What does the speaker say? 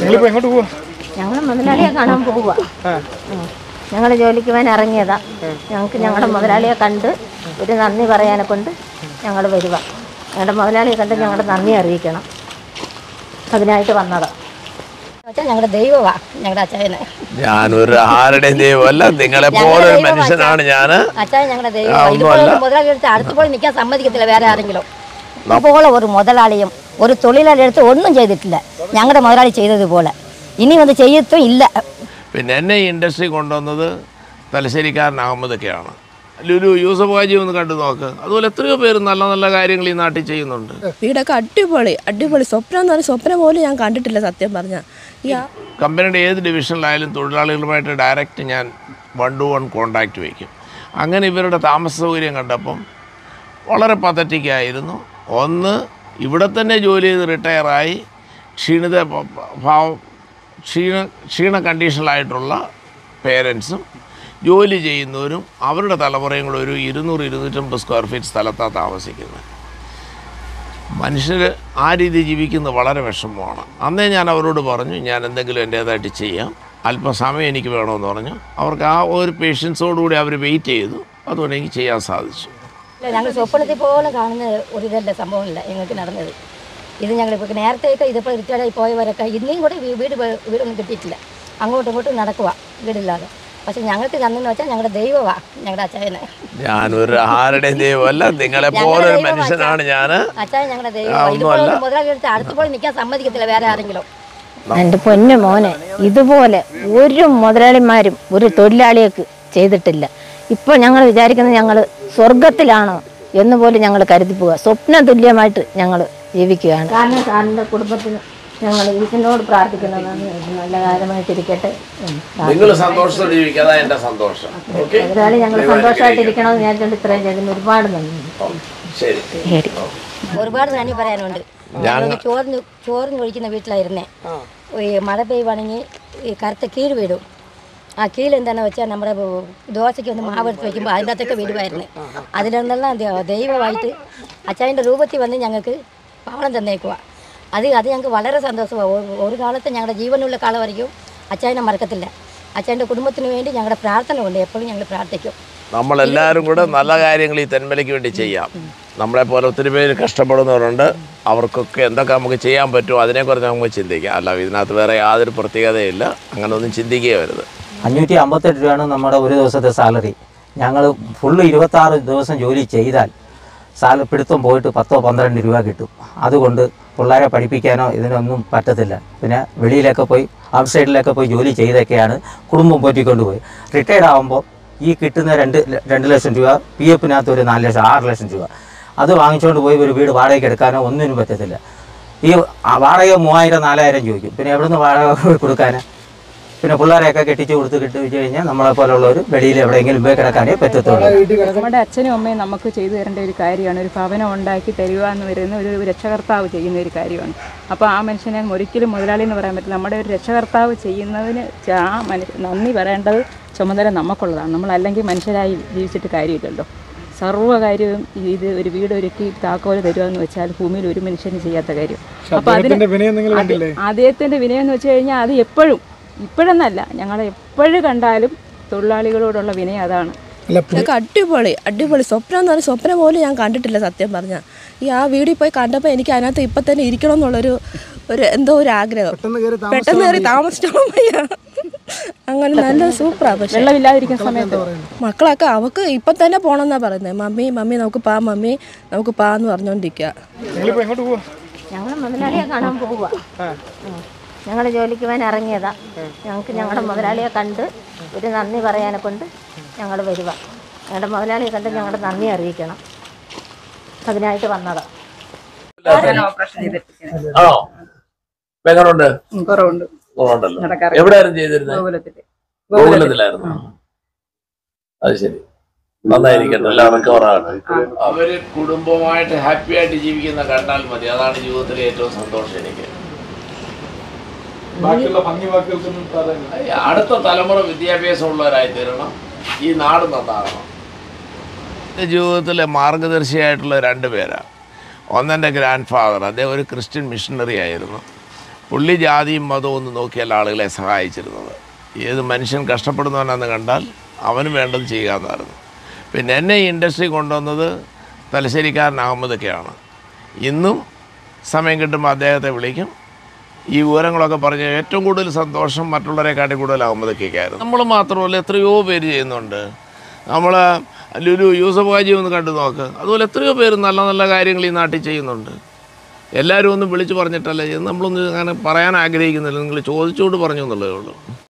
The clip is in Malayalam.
ഞങ്ങൾ മുതലാളിയെ കാണാൻ പോവുക. ഞങ്ങൾ ജോലിക്ക് പോകാൻ ഇറങ്ങിയതാ. ഞങ്ങൾക്ക് ഞങ്ങളുടെ മുതലാളിയെ കണ്ട് ഒരു നന്ദി പറയാനെ കൊണ്ട് ഞങ്ങൾ വരിക. ഞങ്ങളുടെ മുതലാളിയെ കണ്ട് ഞങ്ങളുടെ നന്ദി അറിയിക്കണം. അതിനായിട്ട് വന്നതാ. ഞങ്ങളുടെ ദൈവമാ ഞങ്ങളുടെ അച്ചായനെ. ഞാനൊരു ആരുടെയും ദൈവമല്ല, നിങ്ങളെ പോലെ മനുഷ്യനാണ് ഞാൻ. അച്ചായൻ ഞങ്ങളുടെ ദൈവം. മുതലാളി എടുത്ത് അടുത്തുപോലെ നിൽക്കാൻ സമ്മതിക്കത്തില്ല വേറെ ആരെങ്കിലും. ഇതുപോലെ ഒരു മുതലാളിയും ഒരു തൊഴിലാളി എടുത്ത് ഒന്നും ചെയ്തിട്ടില്ല ഞങ്ങളുടെ മുതലാളി ചെയ്തതുപോലെ. ഇനി ഒന്ന് ചെയ്യത്തും ഇല്ല. പിന്നെ എന്നെ ഈ ഇൻഡസ്ട്രി കൊണ്ടുവന്നത് തലശ്ശേരിക്കാരൻ അഹമ്മദൊക്കെയാണ്. ലുലു യൂസഫ് ഹാജി ഒന്ന് കണ്ടു നോക്ക്. അതുപോലെ എത്രയോ പേര് നല്ല നല്ല കാര്യങ്ങൾ ഈ നാട്ടിൽ ചെയ്യുന്നുണ്ട്. വീടൊക്കെ അടിപൊളി അടിപൊളി. സ്വപ്നം എന്ന് പറഞ്ഞാൽ സ്വപ്നം പോലും ഞാൻ കണ്ടിട്ടില്ല സത്യം പറഞ്ഞാൽ. കമ്പനിയുടെ ഏത് ഡിവിഷനിലായാലും തൊഴിലാളികളുമായിട്ട് ഡയറക്റ്റ് ഞാൻ 1-to-1 കോണ്ടാക്റ്റ് വയ്ക്കും. അങ്ങനെ ഇവരുടെ താമസ സൗകര്യം കണ്ടപ്പം വളരെ പതറ്റിക്കായിരുന്നു. ഒന്ന്, ഇവിടെ തന്നെ ജോലി ചെയ്ത് റിട്ടയറായി ക്ഷീണ കണ്ടീഷനിലായിട്ടുള്ള പേരൻസും ജോലി ചെയ്യുന്നവരും അവരുടെ തലമുറയും കൂടെ ഒരു 200-250 സ്ക്വയർ ഫീറ്റ് സ്ഥലത്താണ് താമസിക്കുന്നത്. മനുഷ്യർ ആ രീതി ജീവിക്കുന്നത് വളരെ വിഷമമാണ്. അന്നേ ഞാൻ അവരോട് പറഞ്ഞു, ഞാൻ എന്തെങ്കിലും എൻ്റേതായിട്ട് ചെയ്യാം, അല്പം സമയം എനിക്ക് വേണമെന്ന് പറഞ്ഞു. അവർക്ക് ആ ഒരു പേഷ്യൻസോടുകൂടി അവർ വെയിറ്റ് ചെയ്തു. അതുകൊണ്ട് എനിക്ക് ചെയ്യാൻ സാധിച്ചു. ഞങ്ങൾ സ്വപ്നത്തിൽ പോലും കാണുന്ന ഒരു ഇതല്ല സംഭവമില്ല ഞങ്ങൾക്ക് നടന്നത്. ഇത് ഞങ്ങളിപ്പോൾ നേരത്തെയൊക്കെ ഇതിപ്പോൾ റിട്ടയർഡായി പോയവരൊക്കെ ഇനിയും കൂടെ വീടൊന്നും കിട്ടിയിട്ടില്ല. അങ്ങോട്ടും ഇങ്ങോട്ടും നടക്കുക വീടില്ലാതെ. പക്ഷെ ഞങ്ങൾക്ക് തന്നെന്ന് വെച്ചാൽ ഞങ്ങളുടെ ദൈവമാണ് ഞങ്ങളുടെ അച്ചായനെ. ഞാനൊരു ആരുടെയും ദൈവമല്ല, നിങ്ങളെ പോലെ മനുഷ്യനാണ് ഞാൻ. അച്ചായൻ ഞങ്ങളുടെ ദൈവം. മുതലാളി എടുത്ത് അടുത്തുപോലെ നിൽക്കാൻ സമ്മതിക്കത്തില്ല വേറെ ആരെങ്കിലും. എൻ്റെ പൊന്നു മോനെ, ഇതുപോലെ ഒരു മുതലാളിമാരും ഒരു തൊഴിലാളിയൊക്കെ ചെയ്തിട്ടില്ല. ഇപ്പോൾ ഞങ്ങൾ വിചാരിക്കുന്നത് ഞങ്ങൾ സ്വർഗത്തിലാണോ എന്ന് പോലും ഞങ്ങൾ കരുതി പോവുക. സ്വപ്ന തുല്യമായിട്ട് ഞങ്ങൾ ജീവിക്കുകയാണ്. കാരണം സാറിൻ്റെ കുടുംബത്തിന് ഞങ്ങൾ ഈശ്വരനോട് പ്രാർത്ഥിക്കുന്നതാണ് നല്ല കാലമായിട്ടിരിക്കട്ടെ. നിങ്ങൾ സന്തോഷത്തോടെ ജീവിക്കുക, അതാണ് എൻ്റെ സന്തോഷം. മുതലാളി ഞങ്ങൾ സന്തോഷമായിട്ടിരിക്കണമെന്ന് വിചാരിച്ചുകൊണ്ട് ഇത്രയും ചെയ്തതിന് ഒരുപാട് നന്ദി. ഒരുപാട് നന്ദി പറയാനുണ്ട്. ചോറിന് ഒഴിക്കുന്ന വീട്ടിലായിരുന്നേ. മഴ പെയ്യുവാണെങ്കിൽ ഈ കറുത്ത കീഴ് വീടും. ആ കീഴ് എന്താണെന്ന് വെച്ചാൽ നമ്മുടെ ദോശയ്ക്ക് ഒന്ന് മാവെടുത്ത് വയ്ക്കുമ്പോൾ അതിൻ്റെ അകത്തൊക്കെ വീടുമായിരുന്നു. അതിലൊന്നെല്ലാം ദൈവമായിട്ട് അച്ചായൻ്റെ രൂപത്തിൽ വന്ന് ഞങ്ങൾക്ക് പവളം തന്നേക്കുക. അത് ഞങ്ങൾക്ക് വളരെ സന്തോഷമാണ്. ഒരു കാലത്ത് ഞങ്ങളുടെ ജീവനുള്ള കാലം വരയ്ക്കും അച്ചായനെ മറക്കത്തില്ല. അച്ചായൻ്റെ കുടുംബത്തിന് വേണ്ടി ഞങ്ങളുടെ പ്രാർത്ഥന കൊണ്ട് എപ്പോഴും ഞങ്ങൾ പ്രാർത്ഥിക്കും. നമ്മളെല്ലാവരും കൂടെ നല്ല കാര്യങ്ങൾ ഈ തെന്മലയ്ക്ക് വേണ്ടി ചെയ്യാം. നമ്മളെപ്പോലെ ഒത്തിരി പേര് കഷ്ടപ്പെടുന്നവരുണ്ട്. അവർക്കൊക്കെ എന്തൊക്കെ നമുക്ക് ചെയ്യാൻ പറ്റുമോ അതിനെക്കുറിച്ച് നമുക്ക് ചിന്തിക്കാം. അല്ല, ഇതിനകത്ത് വേറെ യാതൊരു പ്രത്യേകതയില്ല. അങ്ങനെ ഒന്നും ചിന്തിക്കുകയേ വരുത്. 558 രൂപയാണ് നമ്മുടെ ഒരു ദിവസത്തെ സാലറി. ഞങ്ങൾ ഫുള്ള് 26 ദിവസം ജോലി ചെയ്താൽ പിടുത്തം പോയിട്ട് 10-12 രൂപ കിട്ടും. അതുകൊണ്ട് പിള്ളേരെ പഠിപ്പിക്കാനോ ഇതിനൊന്നും പറ്റത്തില്ല. പിന്നെ വെളിയിലൊക്കെ പോയി ഔട്ട് സൈഡിലൊക്കെ പോയി ജോലി ചെയ്തൊക്കെയാണ് കുടുംബം പോറ്റിക്കൊണ്ട് പോയി. റിട്ടയർഡ് ആകുമ്പോൾ ഈ കിട്ടുന്ന 2 ലക്ഷം രൂപ, PF-നകത്ത് ഒരു 4 ലക്ഷം 6 ലക്ഷം രൂപ അത് വാങ്ങിച്ചുകൊണ്ട് പോയി ഒരു വീട് വാടകയ്ക്ക് എടുക്കാനോ ഒന്നിനും പറ്റത്തില്ല. ഈ വാടക 3000-4000 ചോദിക്കും. പിന്നെ എവിടെ നിന്ന് വാടക കൊടുക്കാനാണ്? പിന്നെ പിള്ളേരെയൊക്കെ കെട്ടിച്ച് വെച്ച് കഴിഞ്ഞാൽ നമ്മളെപ്പോലുള്ളവർ വെളിയിൽ എവിടെയെങ്കിലും പോയി കിടക്കാനേ പറ്റത്തുള്ളൂ. നമ്മുടെ അച്ഛനും അമ്മയും നമുക്ക് ചെയ്തു തരേണ്ട ഒരു കാര്യമാണ്. ഒരു ഭവനം ഉണ്ടാക്കി തരിക എന്ന് പറയുന്ന ഒരു രക്ഷകർത്താവ് ചെയ്യുന്ന ഒരു കാര്യമാണ്. അപ്പോൾ ആ മനുഷ്യനെ ഒരിക്കലും മുതലാളി എന്ന് പറയാൻ പറ്റില്ല. നമ്മുടെ ഒരു രക്ഷകർത്താവ് ചെയ്യുന്നതിന് ആ നന്ദി പറയേണ്ടത് ചുമതല നമുക്കുള്ളതാണ്. നമ്മളല്ലെങ്കിൽ മനുഷ്യരായി ജീവിച്ചിട്ട് കാര്യമില്ലല്ലോ. സർവ്വകാര്യവും ഇത് ഒരു വീട് ഒരുക്കി താക്കോല് തരുക എന്ന് വെച്ചാൽ ഭൂമിയിൽ ഒരു മനുഷ്യന് ചെയ്യാത്ത കാര്യം. അപ്പോൾ അദ്ദേഹത്തിൻ്റെ വിനയം എന്ന് വെച്ച് കഴിഞ്ഞാൽ അത് ഇപ്പോഴെന്നല്ല, ഞങ്ങളെ എപ്പോഴും കണ്ടാലും തൊഴിലാളികളോടുള്ള വിനയം അതാണ്. അടിപൊളി അടിപൊളി. സ്വപ്നം എന്ന് പറഞ്ഞാൽ സ്വപ്നം പോലും ഞാൻ കണ്ടിട്ടില്ല സത്യം പറഞ്ഞാൽ. ആ വീട്ടിൽ പോയി കണ്ടപ്പോൾ എനിക്ക് അതിനകത്ത് ഇപ്പം തന്നെ ഇരിക്കണം എന്നുള്ളൊരു എന്തോ ഒരു ആഗ്രഹം. പെട്ടെന്ന് കയറി താമസിച്ചോളാം വയ്യ. അങ്ങനെ നല്ല സൂപ്പറാ. പക്ഷെ വെള്ളമില്ലാതിരിക്കുന്ന സമയത്ത് മക്കളൊക്കെ അവർക്ക് ഇപ്പം തന്നെ പോകണമെന്നാണ് പറയുന്നത്. മമ്മി നമുക്ക് പാ എന്ന് പറഞ്ഞുകൊണ്ടിരിക്കുക. ഞങ്ങൾ മുതലാളിയെ കാണാൻ പോവുക. ഞങ്ങൾ ജോലിക്ക് പോകാൻ ഇറങ്ങിയതാ. ഞങ്ങൾക്ക് ഞങ്ങളുടെ മുതലാളിയെ കണ്ട് ഒരു നന്ദി പറയാനെ കൊണ്ട് ഞങ്ങൾ വരിക. ഞങ്ങളുടെ മുതലാളിയെ കണ്ട് ഞങ്ങളുടെ നന്ദി അറിയിക്കണം. അതിനായിട്ട് വന്നതാ. അത് ശരി, നന്നായിരിക്കട്ടെ. എല്ലാവർക്കും അവര് കുടുംബമായിട്ട് ഹാപ്പി ആയിട്ട് ജീവിക്കുന്ന കണ്ടാൽ മതി. അതാണ് ജീവിതത്തിലെ ഏറ്റവും സന്തോഷം എനിക്ക്. അടുത്ത തലമുറ വിദ്യാഭ്യാസമുള്ളവരായി തീരണം. ഈ നാട് നന്നാകണം. എൻ്റെ ജീവിതത്തിലെ മാർഗദർശിയായിട്ടുള്ള 2 പേരാണ്. ഒന്നെൻ്റെ ഗ്രാൻഡ് ഫാദർ, അദ്ദേഹം ഒരു ക്രിസ്ത്യൻ മിഷണറി ആയിരുന്നു. പുള്ളി ജാതിയും മതവും ഒന്നും നോക്കിയല്ല ആളുകളെ സഹായിച്ചിരുന്നത്. ഏത് മനുഷ്യൻ കഷ്ടപ്പെടുന്നവനാണെന്ന് കണ്ടാൽ അവന് വേണ്ടത് ചെയ്യുക എന്നായിരുന്നു. പിന്നെ എന്നെ ഈ ഇൻഡസ്ട്രി കൊണ്ടുവന്നത് തലശ്ശേരിക്കാരൻ അഹമ്മദൊക്കെയാണ്. ഇന്നും സമയം കിട്ടുമ്പോൾ അദ്ദേഹത്തെ വിളിക്കും. ഈ വിവരങ്ങളൊക്കെ പറഞ്ഞ് ഏറ്റവും കൂടുതൽ സന്തോഷം മറ്റുള്ളവരെക്കാട്ടി കൂടുതൽ അഹമ്മദൊക്കെയായിരുന്നു. നമ്മൾ മാത്രമല്ല എത്രയോ പേര് ചെയ്യുന്നുണ്ട്. നമ്മൾ ലുലു യൂസഫ് ഹാജി ഒന്ന് കണ്ടു നോക്ക്. അതുപോലെ എത്രയോ പേര് നല്ല നല്ല കാര്യങ്ങൾ ഈ നാട്ടിൽ ചെയ്യുന്നുണ്ട്. എല്ലാവരും ഒന്ന് വിളിച്ച് പറഞ്ഞിട്ടല്ല ചെയ്യുന്നത്. നമ്മളൊന്നും അങ്ങനെ പറയാൻ ആഗ്രഹിക്കുന്നില്ല, നിങ്ങൾ ചോദിച്ചുകൊണ്ട് പറഞ്ഞു എന്നുള്ളതേ ഉള്ളൂ.